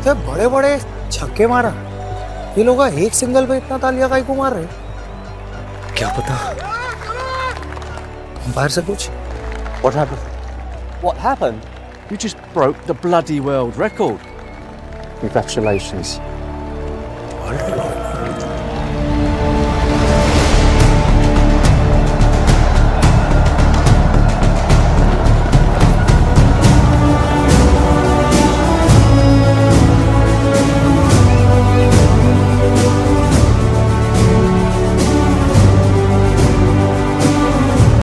इतने बड़े बड़े छक्के मारा, ये लोग एक सिंगल पे इतना तालियां काहे को मार रहे? क्या पता। बाहर से कुछ? What happened? What happened? You just broke the bloody world record. Congratulations. World record?